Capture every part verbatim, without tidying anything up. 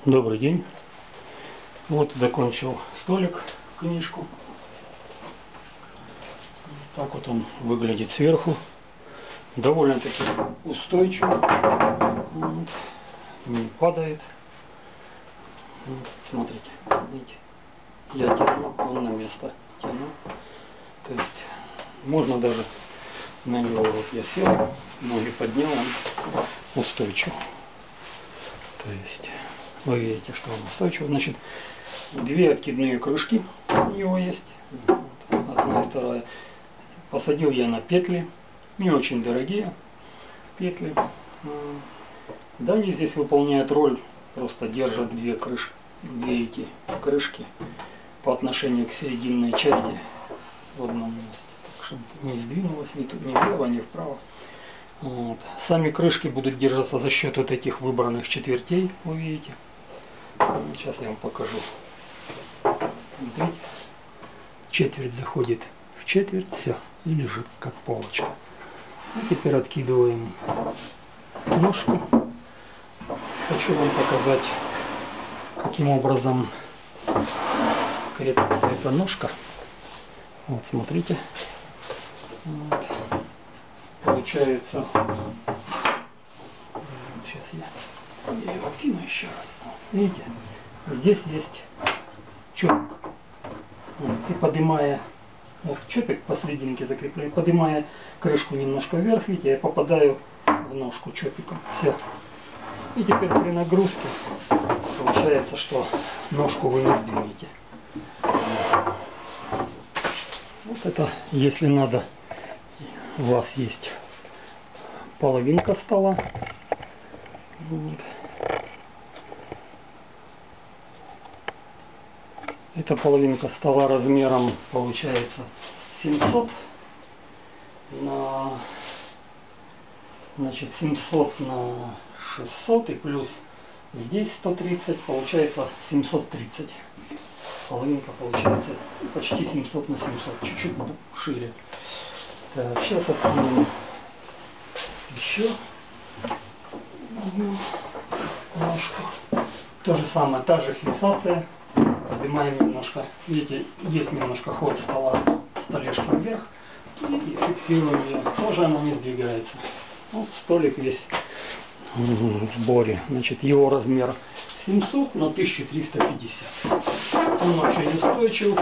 Добрый день. Вот закончил столик, книжку. Так вот он выглядит сверху. Довольно-таки устойчив. Вот. Не падает. Вот, смотрите, видите, я тяну, он на место тяну. То есть можно даже на него, вот я сел, ноги поднял, он устойчив. То есть вы видите, что он устойчив. Значит, две откидные крышки у него есть. Вот, одна и вторая. Посадил я на петли. Не очень дорогие петли. Да, они здесь выполняют роль, просто держат две крышки, две эти крышки по отношению к серединной части в одном месте. Так, чтобы не сдвинулось ни тут, ни влево, ни вправо. Вот. Сами крышки будут держаться за счет вот этих выбранных четвертей, вы видите. Сейчас я вам покажу. Видите? Четверть заходит в четверть, все, и лежит как полочка. А теперь откидываем ножку. Хочу вам показать, каким образом крепится эта ножка. Вот, смотрите. Вот. Получается, сейчас я, я его кину еще раз. Видите, здесь есть чопик. Вот, и поднимая, вот чопик посерединке закреплен, поднимая крышку немножко вверх, видите, я попадаю в ножку чопиком. Все. И теперь при нагрузке получается, что ножку вы не сдвинете. Вот это, если надо, у вас есть половинка стола. Вот. Эта половинка стола размером получается семьсот на, значит, семьсот на шестьсот и плюс здесь сто тридцать, получается семьсот тридцать. Половинка получается почти семьсот на семьсот, чуть-чуть шире. Так, сейчас откинем еще одну ножку. То же самое, та же фиксация. Поднимаем немножко, видите, есть немножко ход стола, столешки вверх, и фиксируем ее. Тоже она не сдвигается. Вот столик весь в сборе. Значит, его размер семьсот на тысячу триста пятьдесят. Он очень устойчив,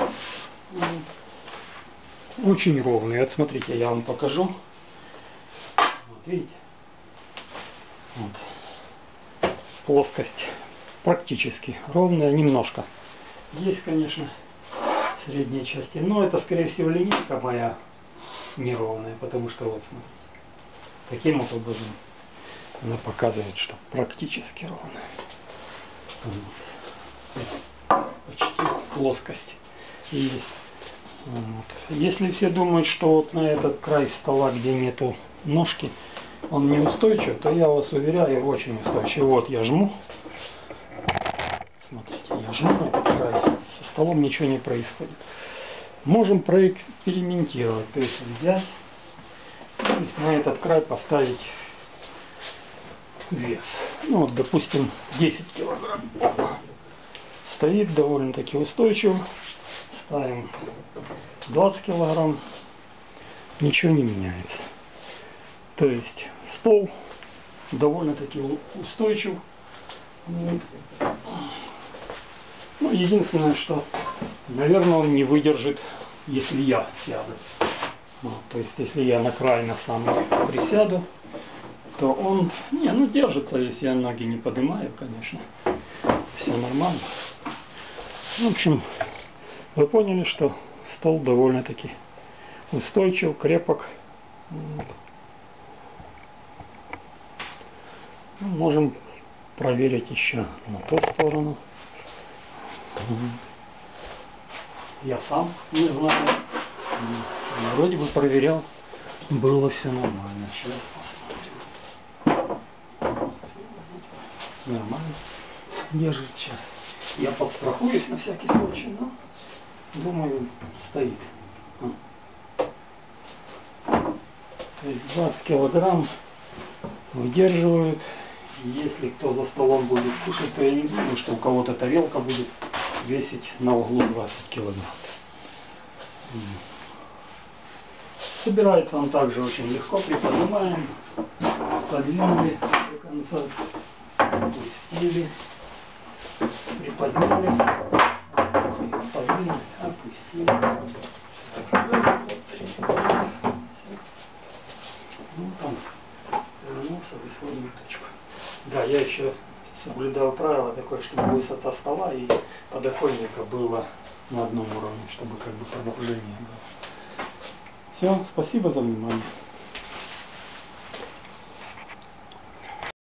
очень ровный. Вот смотрите, я вам покажу. Вот видите, вот. Плоскость практически ровная, немножко. Есть, конечно, средние части, но это, скорее всего, линейка моя неровная, потому что, вот, смотрите, таким вот образом она показывает, что практически ровная. Вот. Почти плоскость есть. Вот. Если все думают, что вот на этот край стола, где нету ножки, он неустойчив, то я вас уверяю, очень устойчив. Вот я жму. Смотрите, я жму на этот край, со столом ничего не происходит. Можем проэкспериментировать, то есть взять, то есть на этот край поставить вес. Ну вот, допустим, десять килограмм. Стоит довольно-таки устойчиво. Ставим двадцать килограмм. Ничего не меняется. То есть стол довольно-таки устойчив. Вот. Ну, единственное, что, наверное, он не выдержит, если я сяду. Вот, то есть, если я на край на самый присяду, то он, не, ну, держится, если я ноги не поднимаю, конечно. Все нормально. В общем, вы поняли, что стол довольно-таки устойчив, крепок. Вот. Можем проверить еще на ту сторону. Я сам не знаю. Вроде бы проверял. Было все нормально. Сейчас посмотрим. Нормально. Держит сейчас. Я подстрахуюсь на всякий случай, но думаю, стоит. То есть двадцать килограмм выдерживают. Если кто за столом будет кушать, то я не думаю, что у кого-то тарелка будет весить на углу двадцать килограмм. Собирается он также очень легко, приподнимаем, подвинули до конца, опустили, приподняли, подвинули, опустили. Так, раз, два, три. Ну там вернулся в исходную точку. Да, я еще соблюдаю правило такое, чтобы высота стола и подоконника было на одном уровне, чтобы как бы продолжение было. Все, спасибо за внимание.